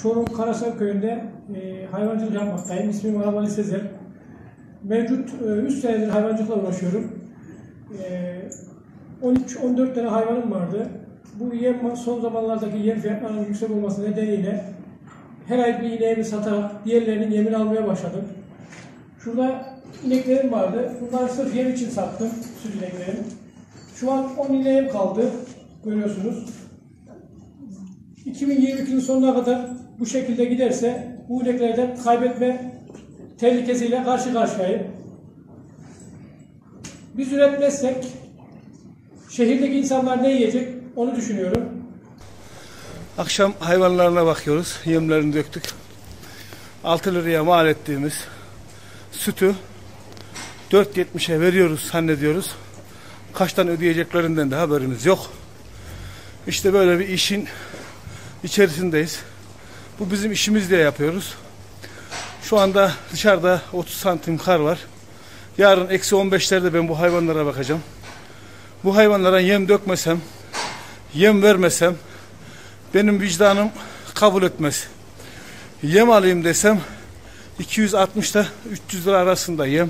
Çorum Karasal Köyü'nde hayvancılık yapmaktayım. İsmim Arabali Sezer. Mevcut 3 senedir hayvancılıkla uğraşıyorum. 13-14 tane hayvanım vardı. Bu yem, son zamanlardaki yem fiyatlarının yüksek olması nedeniyle her ay bir ineğimi satarak diğerlerinin yemini almaya başladım. Şurada ineklerim vardı. Bunları sırf yem için sattım, süt ineklerim. Şu an 10 ineğim kaldı, görüyorsunuz. 2022'nin sonuna kadar bu şekilde giderse bu ineklerden kaybetme tehlikesiyle karşı karşıyayım. Biz üretmezsek şehirdeki insanlar ne yiyecek onu düşünüyorum. Akşam hayvanlarına bakıyoruz. Yemlerini döktük. 6 liraya mal ettiğimiz sütü 4.70'e veriyoruz zannediyoruz. Kaçtan ödeyeceklerinden de haberimiz yok. İşte böyle bir işin içerisindeyiz. Bu bizim işimiz diye yapıyoruz. Şu anda dışarıda 30 santim kar var. Yarın -15'lerde ben bu hayvanlara bakacağım. Bu hayvanlara yem dökmesem, yem vermesem benim vicdanım kabul etmez. Yem alayım desem 260 ile 300 lira arasında yem.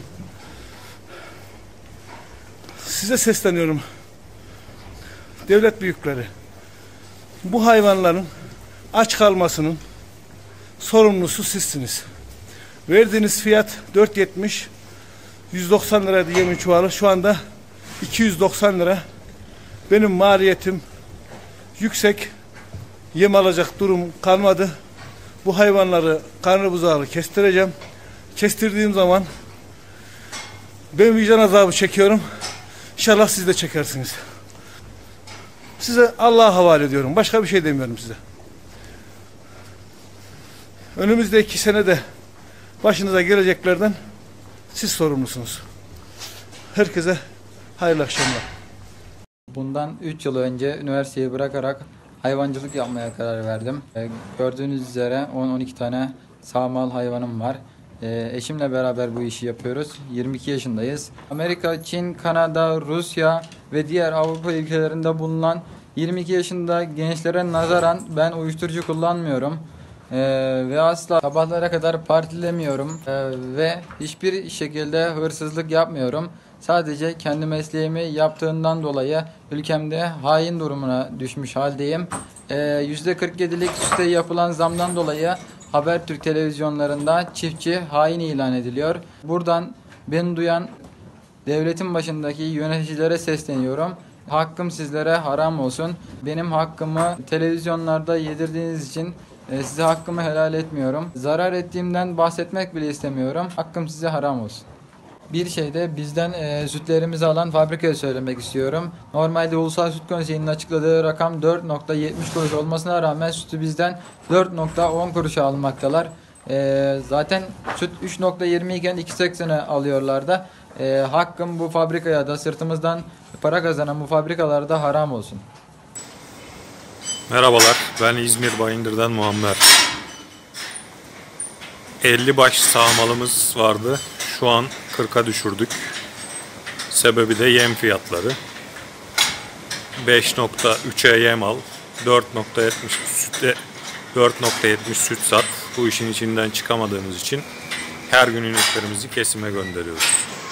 Size sesleniyorum. Devlet büyükleri. Bu hayvanların aç kalmasının sorumlusu sizsiniz. Verdiğiniz fiyat 4.70, 190 liraydı yemin çuvalı. Şu anda 290 lira. Benim maliyetim yüksek. Yem alacak durum kalmadı. Bu hayvanları karnı buzağlı kestireceğim. Kestirdiğim zaman ben vicdan azabı çekiyorum. İnşallah siz de çekersiniz. Size Allah'a havale ediyorum. Başka bir şey demiyorum size. Önümüzdeki 2 senede başınıza geleceklerden siz sorumlusunuz. Herkese hayırlı akşamlar. Bundan 3 yıl önce üniversiteyi bırakarak hayvancılık yapmaya karar verdim. Gördüğünüz üzere 10-12 tane sağmal hayvanım var. Eşimle beraber bu işi yapıyoruz. 22 yaşındayız. Amerika, Çin, Kanada, Rusya ve diğer Avrupa ülkelerinde bulunan 22 yaşında gençlere nazaran ben uyuşturucu kullanmıyorum. Ve asla sabahlara kadar partilemiyorum. Ve hiçbir şekilde hırsızlık yapmıyorum. Sadece kendi mesleğimi yaptığından dolayı ülkemde hain durumuna düşmüş haldeyim. %47'lik süte yapılan zamdan dolayı Habertürk televizyonlarında çiftçi hain ilan ediliyor. Buradan beni duyan devletin başındaki yöneticilere sesleniyorum. Hakkım sizlere haram olsun. Benim hakkımı televizyonlarda yedirdiğiniz için size hakkımı helal etmiyorum. Zarar ettiğimden bahsetmek bile istemiyorum. Hakkım size haram olsun. Bir şey de bizden sütlerimizi alan fabrikaya söylemek istiyorum. Normalde Ulusal Süt Konseyi'nin açıkladığı rakam 4.70 kuruş olmasına rağmen sütü bizden 4.10 kuruşa almaktalar. Zaten süt 3.20 iken 2.80'e alıyorlar da. Hakkım bu fabrikaya da sırtımızdan para kazanan bu fabrikalarda haram olsun. Merhabalar, ben İzmir Bayındır'dan Muammer. 50 baş sağmalımız vardı. Şu an 40'a düşürdük. Sebebi de yem fiyatları. 5.3'e yem al, 4.70 süt sat. Bu işin içinden çıkamadığımız için her gün ineklerimizi kesime gönderiyoruz.